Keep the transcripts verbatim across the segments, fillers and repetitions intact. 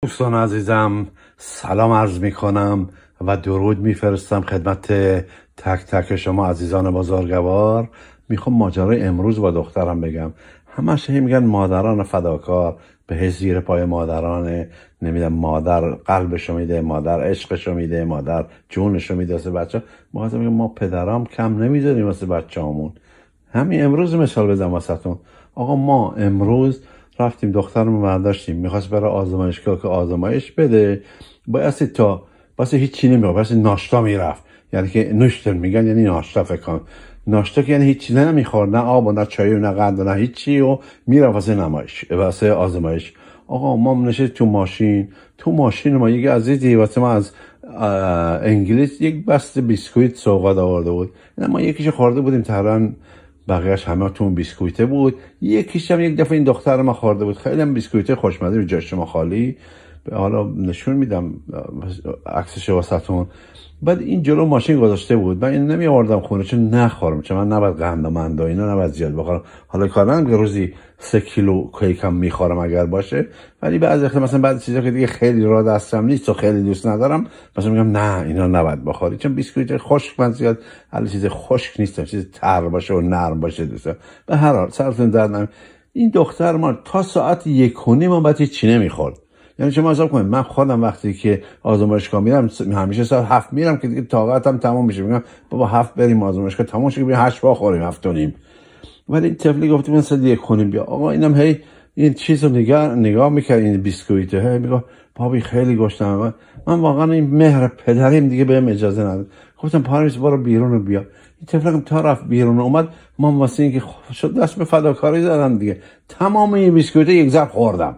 دوستان عزیزم، سلام عرض می کنم و درود میفرستم خدمت تک تک شما عزیزان بزرگوار. میخوام ماجرای امروز با دخترم بگم. همش هی میگن مادران فداکار، به زیر پای مادران، نمیدونم مادر قلبشو میده، مادر عشقشو میده، مادر جونشو میده واسه بچه. ما میگم ما پدرام کم نمیذاریم واسه بچه‌مون. همین امروز مثال بزنم واسهتون. آقا ما امروز رفتیم دخترمون برداشتیم، میخواست برای آزمایشگاه که آزمایش بده، بایستی تا بایستی هیچی نمیخواد، بایستی ناشتا میرفت، یعنی که نوشتن میگن یعنی ناشتا فکر کنم، ناشتا که یعنی هیچی نمیخورد، نه آب و نه چای و نه قند و نه هیچی، و میرفت واسه نمایش واسه آزمایش. آقا ما نشست تو ماشین تو ماشین ما یک عزیزی واسه ما از انگلیس یک بسته بیسکویت سوغات آورده بود. ما یکیش خورده بودیم، تقریبا بقیهش همه تو بیسکویته بود. یکیش هم یک دفعه این دختر ما خورده بود، خیلی هم بیسکویته خوشمزه بود، جاش ما خالی. حالا نشون میدم عکسش واسهتون. بعد این جلو ماشین گذاشته بود، من این نمی آوردم خونه چون نخورم، چون من نباید قند و مند و اینا نباید زیاد بخورم. حالا کار ندارم که روزی سه کیلو کیکم میخورم اگر باشه، ولی بعضی وقتا مثلا بعضی چیزا که دیگه خیلی را دستم نیست و خیلی دوست ندارم، مثلا میگم نه اینا نباید بخوری، چون بیسکویت خشک من زیاد هر چیز خشک نیستم، چیز تر باشه و نرم باشه دوستم. به هر حال سرتون درد نکنه. این دختر ما تا ساعت یک و نیم ما بعد هیچ چی نمیخورد. یعنی شما حساب کنید من خودم وقتی که آزمایشگاه میرم همیشه ساعت هفت میرم که دیگه طاقتم تمام میشه، میگم بابا هفت بریم آزمایشگاه تمام شه، بریم هشت بخوریم هفت و نیم. ولی این طفلی گفت من ساعت یک و نیم بیا. آقا اینم هی این چیزو نگاه نگاه میکرد، این بیسکویت هی میگه بابی خیلی گشتم. من واقعا این مهر پدریم دیگه بهم اجازه نداد. گفتم پاریس برو بیرون و بیا. این طفلم تا رفت بیرون اومد، من واسه اینکه شد دست به فداکاری زدم دیگه، تمام این بیسکویت یک ضرب خوردم.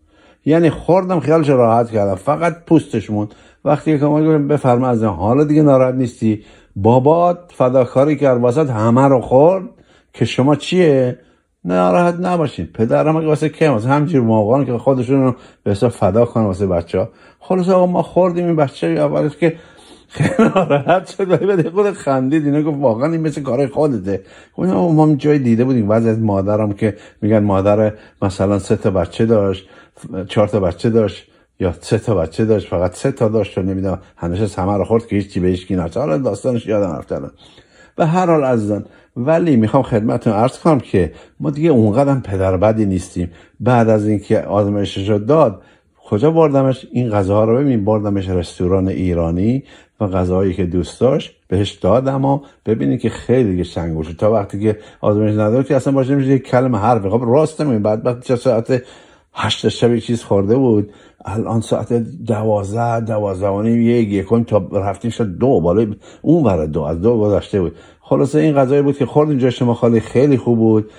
یعنی خوردم خیالش راحت کردم، فقط پوستش موند. وقتی که ما گفتم بفرما از حالا دیگه ناراحت نیستی، بابات فداکاری کرد واسه همه رو خورد که شما چیه ناراحت نباشین. پدرم اگه واسه که واسه همینجور موقعان که خودشون رو به حساب فدا کنن واسه بچه‌ها. خلاص آقا ما خوردیم، این بچه اولش که خیلی ناراحت شد ولی بعد خودت خندید، اینا گفت واقعا این مثل کارای خودته. گفتم ما جای دیده بودیم بعضی از مادرام که میگن مادر مثلا سه تا بچه داشت، چهار تا بچه داشت یا سه تا بچه داشت، فقط سه تا داشت و نمیدونم همیشه همه رو خورد که هیچی به هیچ کی نشد. حالا داستانش یادم رفته. به هر حال عزیزان، ولی میخوام خدمتتون عرض کنم که ما دیگه اونقدر پدر بدی نیستیم. بعد از اینکه آزمایشش رو داد کجا بردمش؟ این غذاها رو ببین، بردمش رستوران ایرانی و غذاهایی که دوست داشت بهش دادم و ببینید که خیلی دیگه سنگوشه. تا وقتی که آزمایش نداد که اصلا باشه نمیشه یک کلمه حرف. خب راست نمیگم. بعد بعد چه ساعت هشت شب یک چیز خورده بود، الان ساعت دوازده دوازده و نیم یک یکم تا رفتیم شد دو، بالای اون ور دو از دو گذشته بود. خلاصه این غذایی بود که خوردیم، جاش ما خالی، خیلی خوب بود.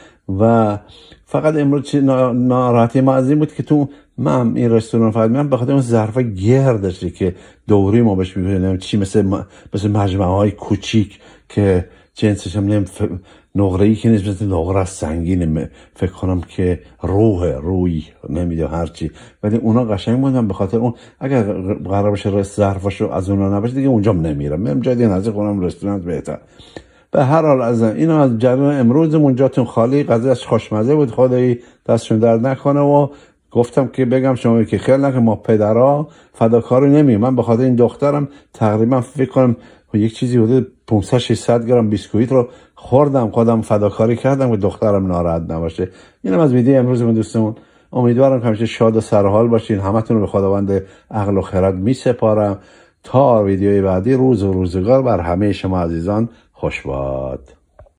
و فقط امروز ناراحتی ما از این بود که تو من این رستوران فقط میرم بخاطر اون ظرف گردشه که دوری ما بهش میگیم چی، مثل مثل مجموعه های کوچیک که جنسش هم نیم ف... نقره‌ای که نیست، مثل نقره سنگینه، فکر کنم که روح روی نمیده هرچی، ولی اونا قشنگ بودن. به خاطر اون اگر قرار باشه رست ظرفاشو از اونا نباشه دیگه اونجا نمیرم، میرم جای دیگه نزدیک اونم رستوران بهتر. به هر حال از اینا از جریان امروزمون جاتون خالی، غذاش خوشمزه بود، خدایی دستشون درد نکنه. و گفتم که بگم شما که خیال نکنه ما پدرها فداکاری نمی‌کنیم. من به خاطر این دخترم تقریبا فکر کنم یک چیزی حدود پانصد ششصد گرم بیسکویت رو خوردم، خودم فداکاری کردم که دخترم ناراحت نباشه. اینم از ویدیو امروزمون دوستمون. امیدوارم که همیشه شاد و سرحال باشین. همتون رو به خداوند عقل و خرد می‌سپارم. تا ویدیوی بعدی، روز و روزگار بر همه شما عزیزان خوش باد.